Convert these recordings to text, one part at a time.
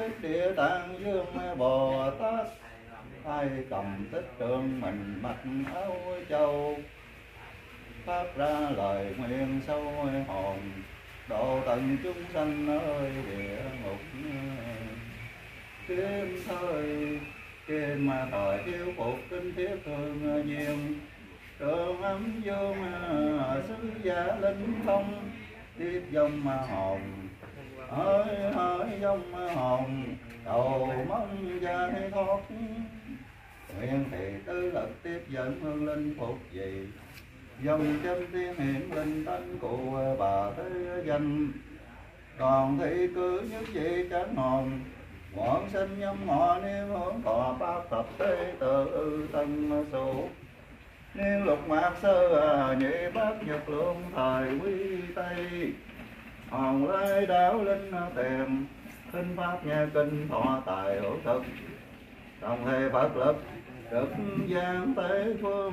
quyết địa tạng dương Bồ Tát, tay cầm tích trượng mình mặc áo châu, phát ra lời nguyện sâu hồn, độ tận chúng sanh nơi địa ngục. Kim thời kim thời thiếu phục kinh thiết thường nhiều, trường âm dương sứ giả linh thông, tiếp dòng hồn hỡi hỡi dòng hồn, cầu mong giải thoát. Nguyện thì tứ lực tiếp dẫn hương linh phục gì, dòng chân tiên hiện linh tánh cụ bà thế danh. Còn thị cử nhất vị chánh hồn, quảng sinh nhâm họ niên hướng thọ pháp tập tế tự tân số. Niên lục mạc sơ nhị bát nhật lượng thời quy tây, hòn lai đạo linh tìm kinh pháp nghe kinh thọ tài hữu thực. Đồng thề Phật lực cực gian tế phương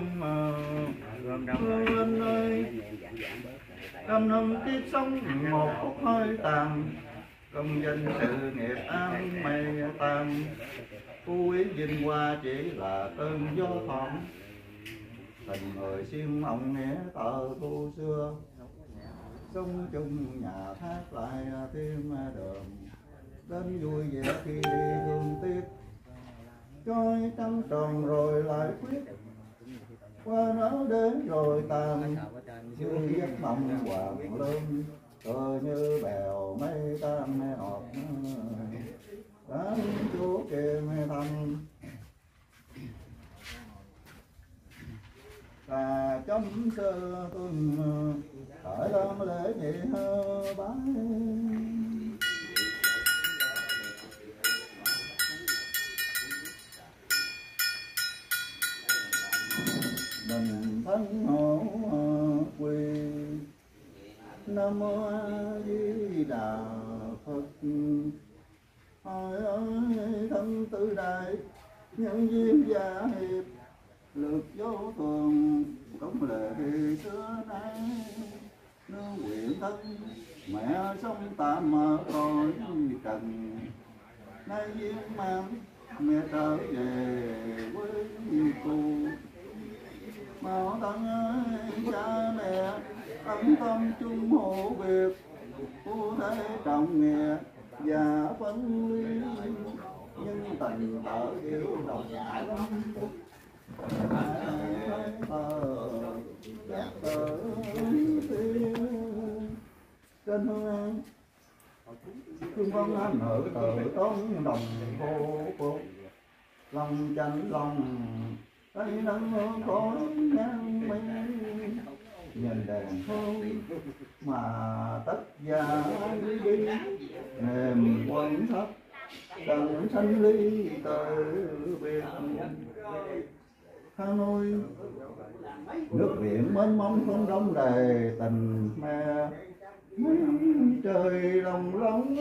linh ơi, trăm năm tiếp sống một phút hơi tàn, công danh sự nghiệp an mây tam. Phú quý vinh hoa chỉ là cơn gió thoảng, tình người xiêm mộng nghĩa tờ thu xưa. Sống chung nhà thác lại thêm đường, đến vui vẻ khi đi thương tiếc. Trôi trăng tròn rồi lại quyết, qua nó đến rồi tàn. Như giấc mộng hoàng lương, tôi như bèo mây tam mê ọt. Đám chúa kia mê thăm, ta chấm sơ tuân khởi lâm lễ nhị hơ bái. Mình thân hộ quỳ, Nam mô A Di Đà Phật. Hỏi ơi thân tư đại, nhân duyên gia hiệp, lực vô thường công lệ xưa nay. Nương nguyện thân mẹ sống tạm ở cõi trần, nay viên mãn mẹ trở về với cô. Mạo thân ơi cha mẹ ân tâm chung hộ việc, phu thế trọng nghĩa và phân ly, nhưng tình ở yêu đồng lắm. Trên hương văn anh ở tự tốn đồng vô phục, lòng chánh lòng tay nâng hương khói ngang mây. Nhìn đèn hương mà tất gia đi, nềm quần thấp đặng sanh ly từ biệt. Hà Nội nước biển mênh mông không đông đầy tình mẹ. Trời lòng lòng,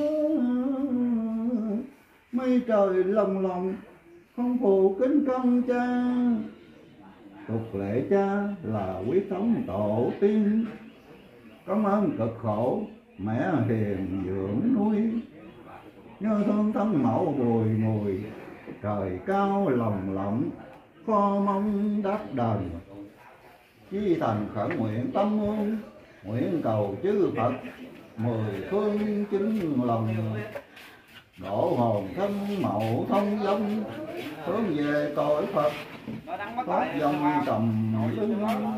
mây trời lòng lòng không phụ kính công cha. Tục lệ cha là quyết thống tổ tiên, cảm ơn cực khổ mẹ hiền dưỡng nuôi. Nhớ thương thân mẫu bùi ngùi, trời cao lòng lộng kho mong đáp đền. Chí thành khẩn nguyện tâm hương, nguyện cầu chư Phật mười phương chính lòng. Độ hồn thân mậu thông dông, hướng về cõi Phật thoát dòng trầm lưng.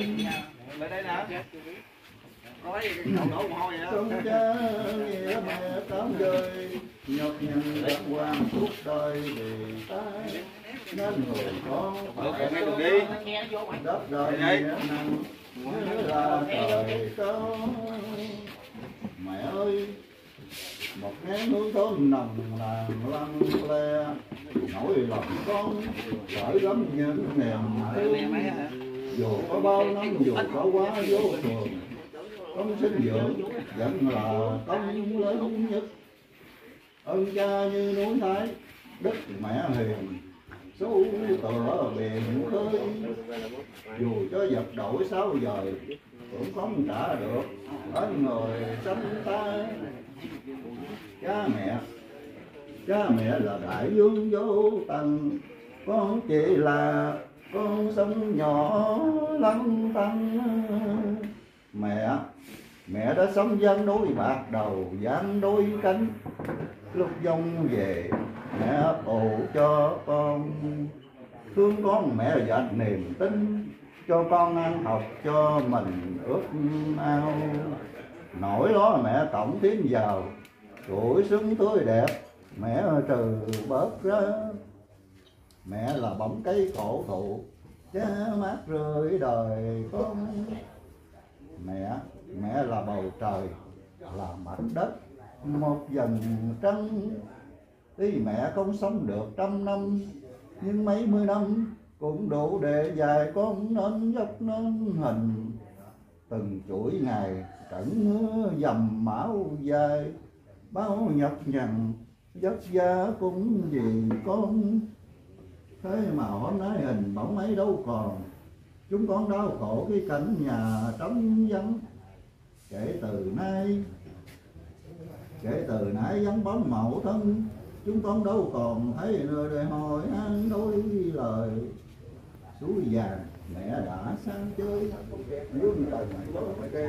Công cha nghĩa mẹ tám đời, nhọc nhằn đàng hoàng suốt đời vì ta. Nên người con phải đất đời nghĩa nặng như là trời cao. Mẹ ơi một nén hương thơm nồng làng lăng le, nỗi lòng con gửi gắm những niềm thương. Dù có bao năm dù có quá vô thường, công sinh dưỡng vẫn là công lớn nhất. Ơn cha như núi Thái, đất mẹ hiền số tựa biển khơi. Dù cho vật đổi 6 giờ cũng không trả được ơn người sanh ta. Cha mẹ Cha mẹ là đại dương vô tận, con chỉ là con sông nhỏ lăn tăn. Mẹ đã sống gian đôi bạc đầu, gian đôi cánh. Lúc dông về mẹ ấp ủ cho con, thương con mẹ dạy niềm tin, cho con ăn học cho mình ước ao. Nỗi đó mẹ tổng tiến vào, tuổi xuân tươi đẹp mẹ trừ bớt ra. Mẹ là bóng cây cổ thụ, cha mát rơi đời con. Mẹ là bầu trời, là mảnh đất, một dần trăng. Tuy mẹ không sống được 100 năm, nhưng mấy mươi năm cũng đủ để dạy con nên dốc nên hình. Từng chuỗi ngày trận mưa dầm máu dài, bao nhọc nhằn vất vả cũng vì con. Thế mà hôm nay hình bóng ấy đâu còn, chúng con đau khổ cái cảnh nhà trống vắng. Kể từ nay vắng bóng mẫu thân, chúng con đâu còn thấy nơi để hỏi han đôi lời. Suối vàng mẹ đã sang chơi, dương tần bơ kè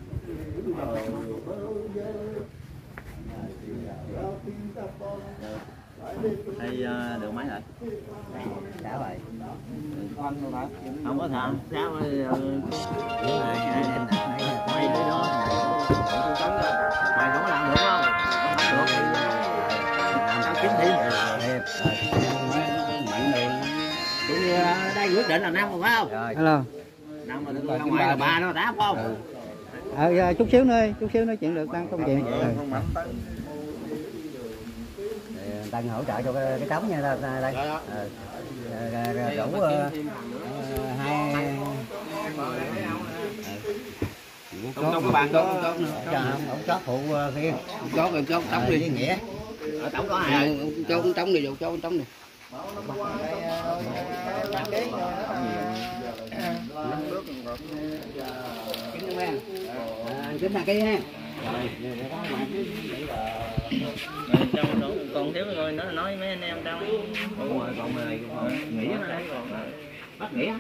Đây được mấy rồi? Đã rồi. Không có thợ, sao mày tới đó mày không có làm được không? Không được thì làm sao kiếm thêm. Cũng như đây quyết định là 5 rồi phải không? Hello. 5 mà tôi không phải là 3 nó 8 không? Chút xíu nói chuyện được đang công chuyện. Đang hỗ trợ cho cái trống nha đây. Rủ hai Trong cái bàn đó ông chót phụ kia. chốt trống đi Với Nghĩa. ở trống có hai cho con trống đi vô cho con trống đi. Kính là cái ha. Còn thiếu rồi nó nói với mấy anh em trong rồi còn mày nghĩ nó đây còn bắt nghĩa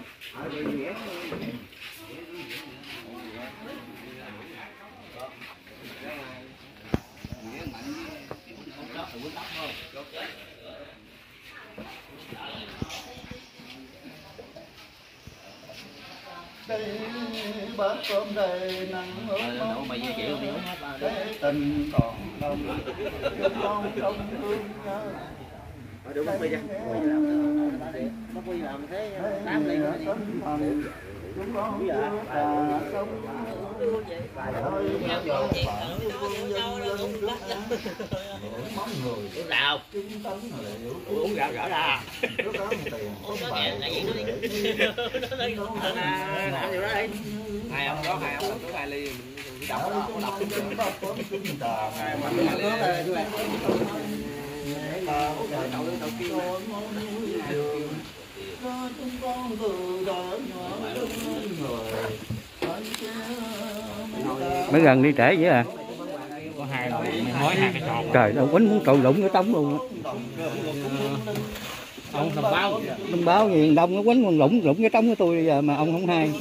đây bát cơm đầy nắng ướt mày di chuyển đi để tình còn đông, chúng con không thương nhớ. được bắt quy ra bắt quy làm thế 8 ly chúng con chưa ta sống món người rào uống rào rõ ra hai ông có hai ly đọc Mới gần đi trễ vậy à? có hai mới hai cái tròn Trời ơi, quýnh muốn trộn lũng cái trống luôn á. ông Đồng báo gì đông nó quýnh còn lũng cái trống của tôi giờ mà ông không hay.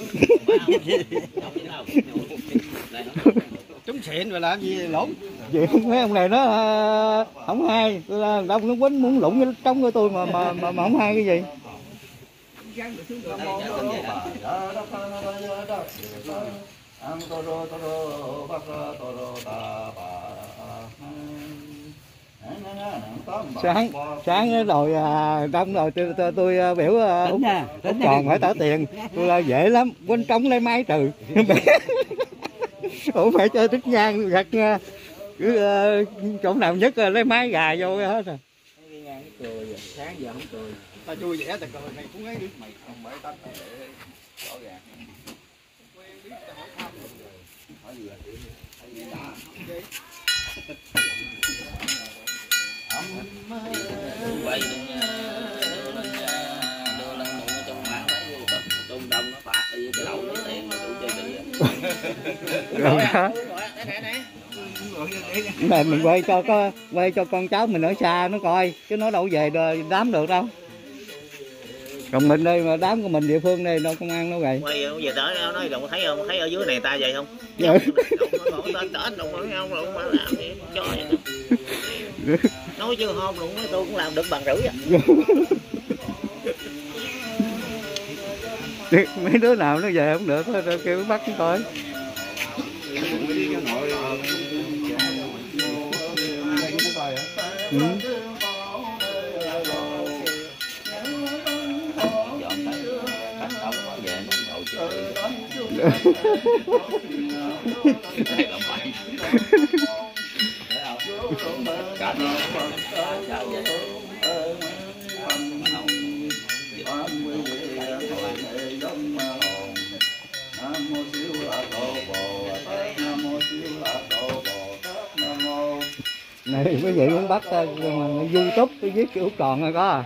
trúng xịn rồi làm gì lũng Vậy mấy ông này nó không hay, đông nó quýnh muốn lũng cái trống của tôi mà không hay cái gì. Sáng rồi đông rồi tôi biểu út tròn phải trả tiền, tôi là dễ lắm, quýnh trống lấy máy trừ. Ủa phải chơi tích nhang gặt nha, cứ chỗ nào nhất lấy máy gà vô hết rồi. sáng giờ không cười ta vui vẻ ta cười mày cũng ấy biết mày không phải tao để rõ ràng hỏi gì quay đưa lên trong mạng đấy trung đông nó phạt cái lẩu cái tiền đủ chơi kỹ rồi đó. Này mình quay cho con cháu mình ở xa nó coi chứ nó đâu về đám được đâu. Còn mình đây mà đám của mình địa phương đây đâu công an đâu vậy. Quay về tới nó nói đồng thấy không, thấy ở dưới này ta vậy không? Dạ. Đồng không lụng mà làm gì cho nói chứ không lụng tôi cũng làm được bằng rưỡi à. Mấy đứa nào nó về không được thôi kêu bắt chúng coi. Ừ. Này quý vị muốn bắt YouTube tôi viết chữ tròn rồi có.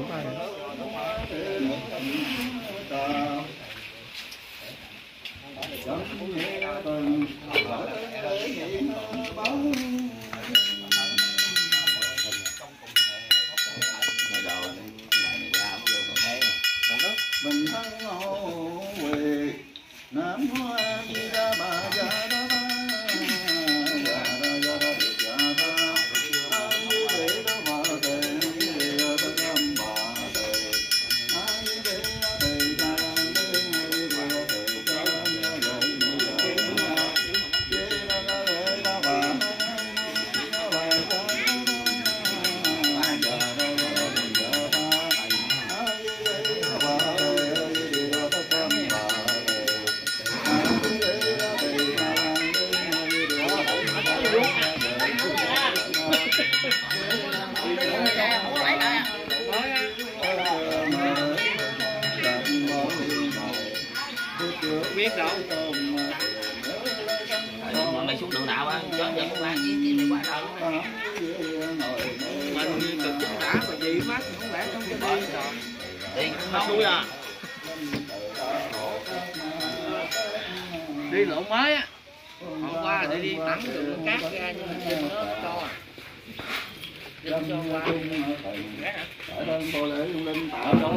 Mình thân hậu quỳ Nam Mô A Di Đà Bà Gia Đà Ba Gia Đà Gia Đà Được Gia Đà A Di Đế Đà Bà Tề Di Đế Đà Tam Bà Tề A Di Đế Tề Đà Đế Đế Đà Tề Đà Nhã Đế Đế Đà Đế Đà Bà Bà Gia biết đâu mày xuống đường nào á cho vậy không phải với mày quá đâu mình cực chính đã mà gì mắt không lẽ không cho đi không đuôi à đi lộn mới á hôm qua để đi tắm đường cát ra nhưng mà nhìn nó to cho qua ở đơn Bồ Lễ Linh tạo đó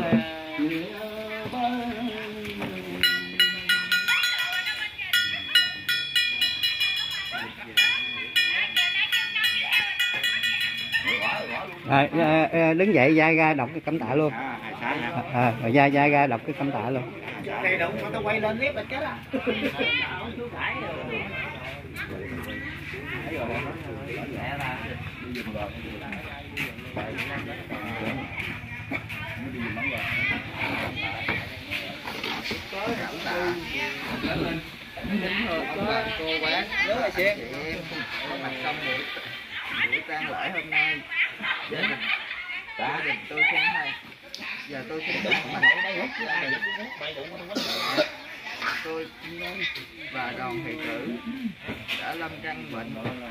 Đứng dậy ra đọc cái cẩm tạ luôn. Rồi ra đọc cái cẩm tạ luôn. Cây đụng mà tao quay lên clip là chết á. Cô quán nhớ là xuyên mặt xong buổi tang lễ hôm nay gia đình tôi xin hay giờ tôi xin được tôi và đoàn thầy tử đã lâm căn bệnh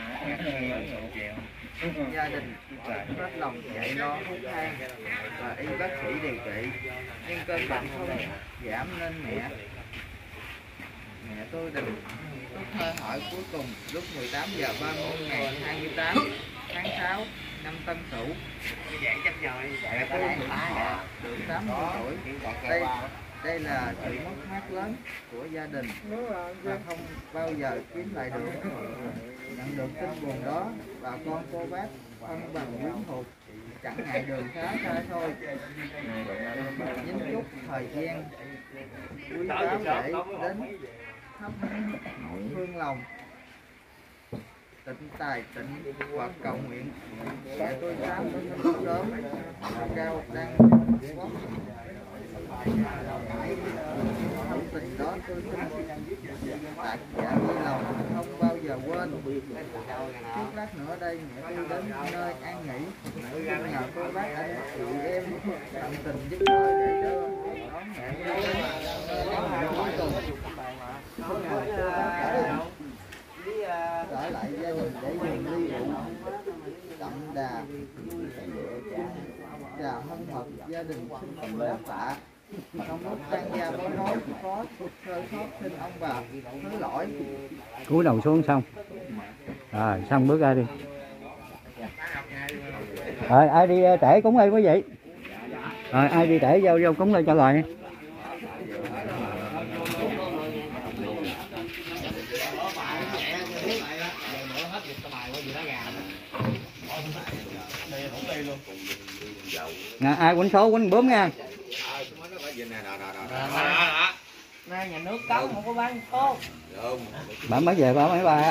gia đình hết lòng chạy lo thuốc thang và y bác sĩ điều trị nhưng cơn bệnh không giảm nên mẹ tôi định rút hơi hỏi cuối cùng lúc 18 giờ 30 ngày 28 tháng 6 năm Tân Sửu. Mẹ tôi hưởng thọ được 80 tuổi. Đây là sự mất mát lớn của gia đình và không bao giờ kiếm lại được. Nhận được tin buồn đó, bà con cô bác thân bằng quyến thuộc chẳng ngại đường xá xa xôi nhín chút thời gian quý báu để đến thắp hương lòng tịnh tài tịnh hoặc cầu nguyện. Mẹ tôi sáng sớm cao đang thông tình đó tôi xin tại dạ vui lòng không bao giờ quên. Chút lát nữa đây mẹ tôi đến nơi an nghỉ, nhờ cô bác anh chị em tận tình giúp đỡ để cho đón mẹ tôi đến an nghỉ cuối cùng. Trở lại gia đình để dùng ly rượu đậm đà chào thân mật gia đình xin phần đáp tạ. Trong lúc tăng gia bó nói có sơ sót xin ông bà thứ lỗi. Cúi đầu xuống xong Rồi xong bước ra đi. Rồi ai đi trễ cúng đi quý vị. Rồi ai đi trễ vô cúng lên cho rồi. Nè, ai quýnh số quýnh bướm nha. Nay nhà nước cấm không có bán số. Bà mới về bà mấy bà.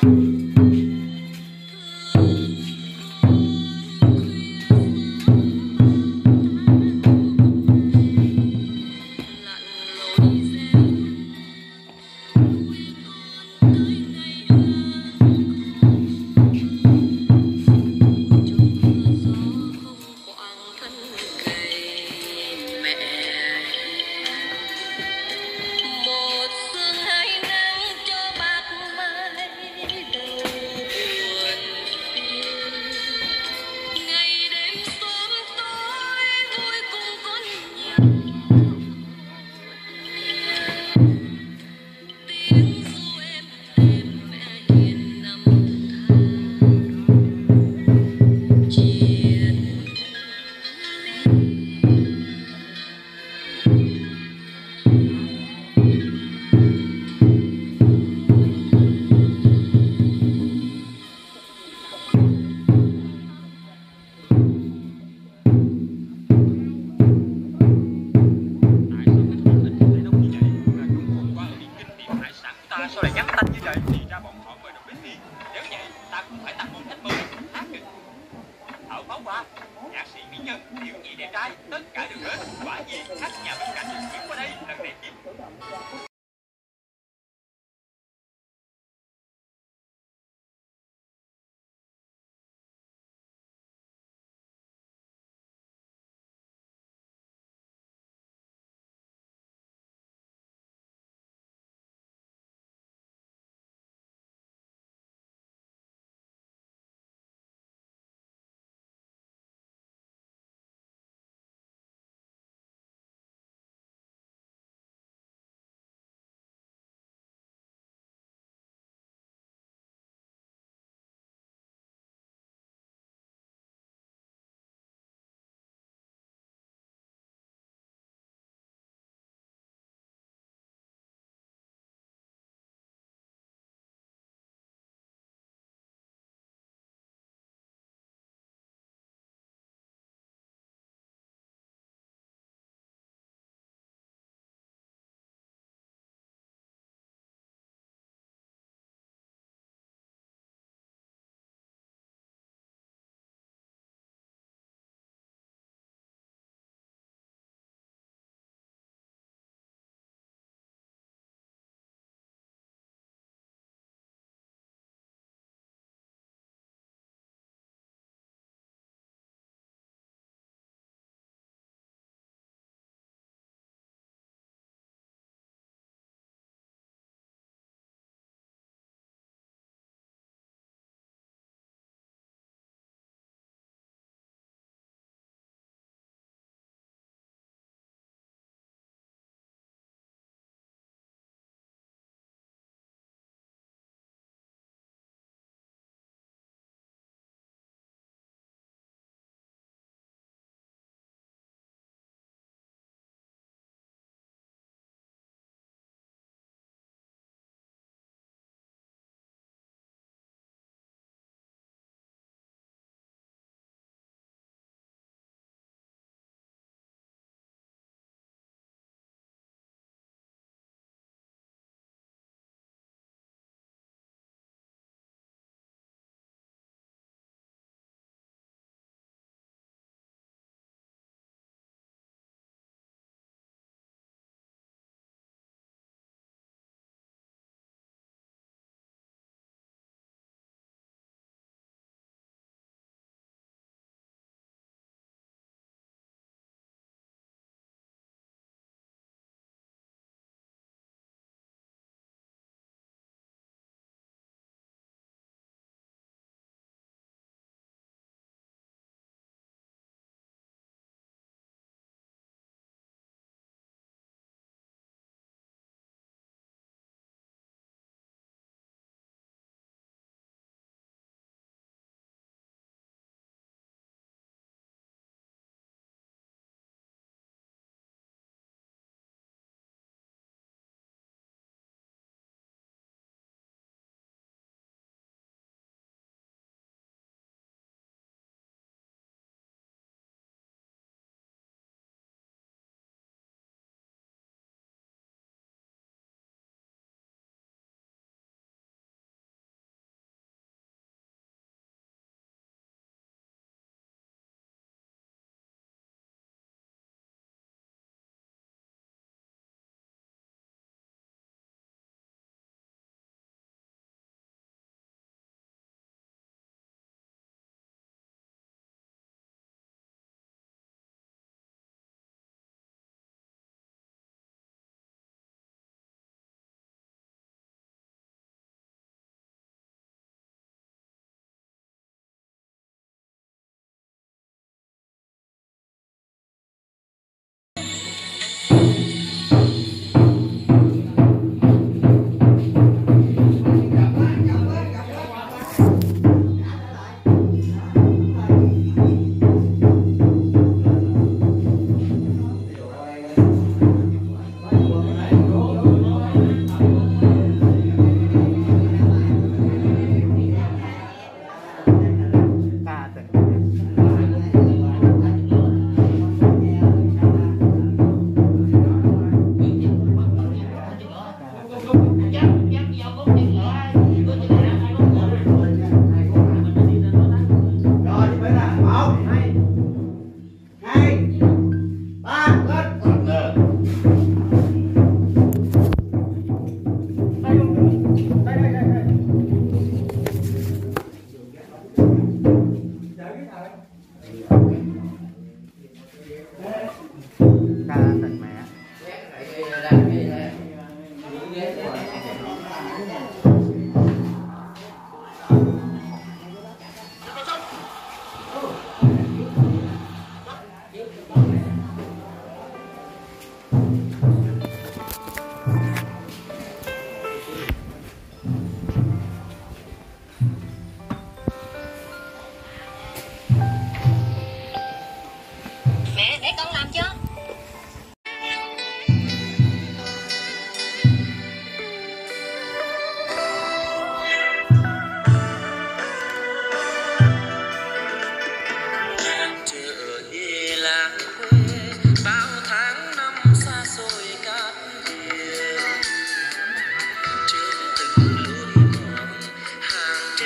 Sao lại nhắn tin như vậy? Thì ra bọn họ mời được đến đi. Nếu vậy, ta cũng phải tặng món khách mời hát kịch. Thợ pháo hoa, nhạc sĩ mỹ nhân, tiểu nhị đẹp trai, tất cả đều hết. Quả nhiên, khách nhà bên cạnh được chuyển qua đây lần đẹp nhất.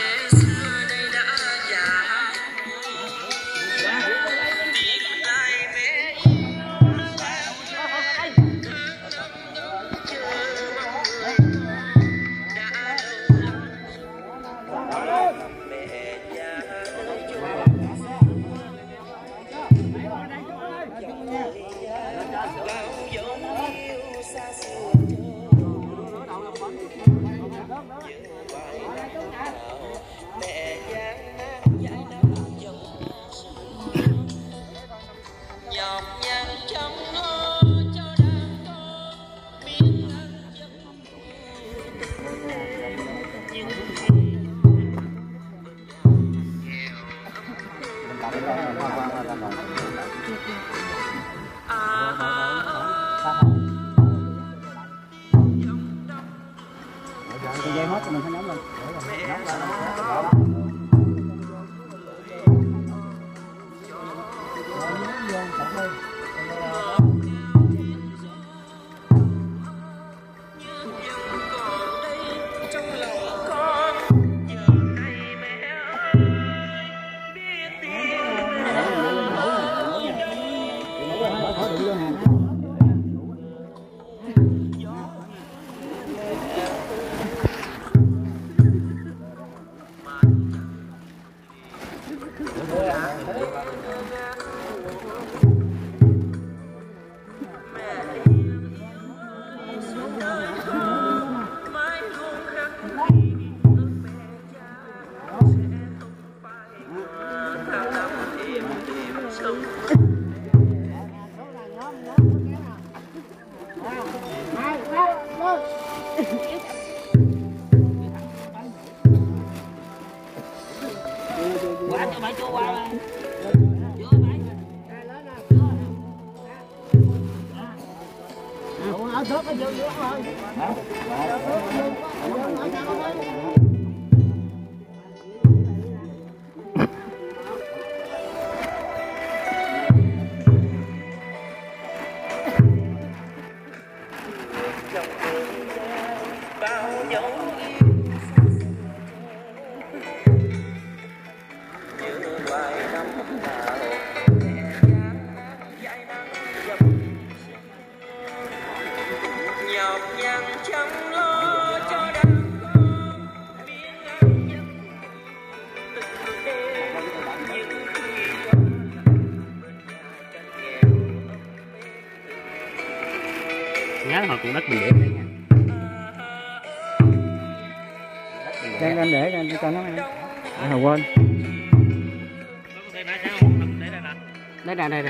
dây hết thì mình phải nóng lên. Nhớ hồi cũng đất mình để đấy nha. Đang để cho nó hồi quên. Đây nè.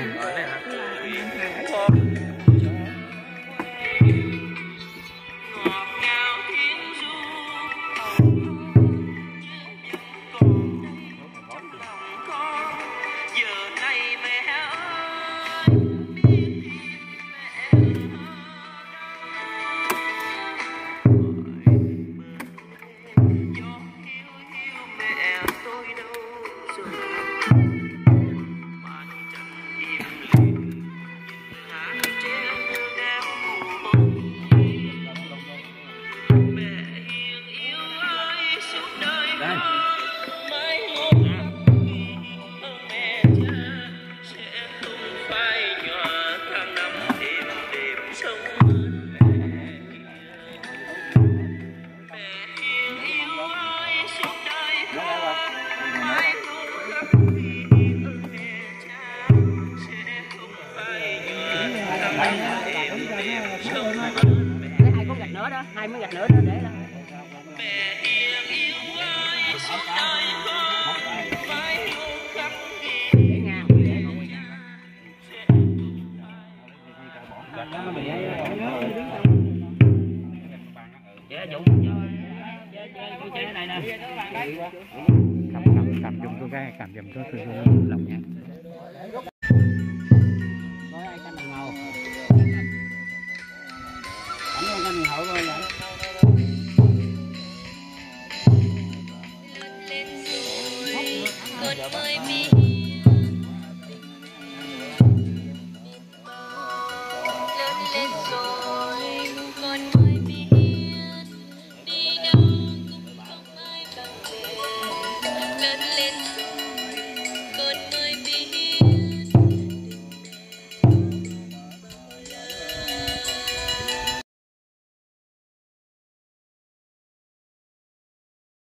Hai có gạch nữa đó, hai mấy gạch nữa đó để là. Để ngang. Dạ dụng cho cái này nè. Cầm dùng tôi cái cầm giùm tôi lòng nha. Có ai canh đồng ngầu. Cảm ơn canh hộ rồi vậy. Lên rồi, cơn mây mi